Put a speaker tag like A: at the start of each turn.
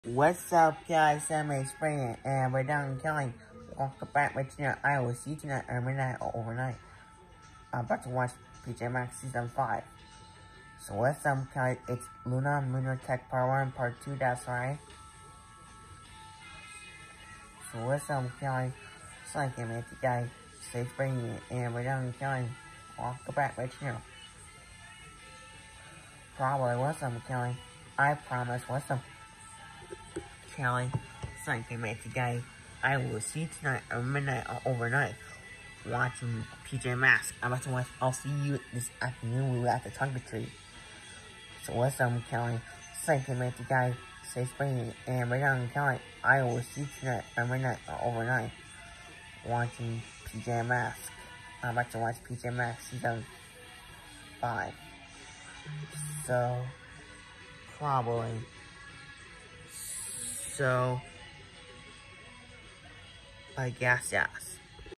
A: What's up, guys? I'm Spring, and we're down killing. Welcome back with you. I will see you tonight or midnight or overnight. I'm about to watch PJ Masks Season 5. So what's up, guys? It's Lunar Tech Part 1, Part 2, that's right. So what's up, guys? It's like I met the guy, Stay Spring, and we're down killing. Welcome back with you. Probably what's up, Kelly? I promise, what's up? Kelly, thank you, mate, today. I will see you tonight or midnight or overnight watching PJ Masks. I'm about to watch. I'll see you this afternoon. We were at the Tonga Tree. So what's up, Kelly? Thank you, mate, today. Stay spring and right now, Kelly. I will see you tonight or midnight or overnight watching PJ Masks. I'm about to watch PJ Masks Season 5. So probably. So, I guess yes.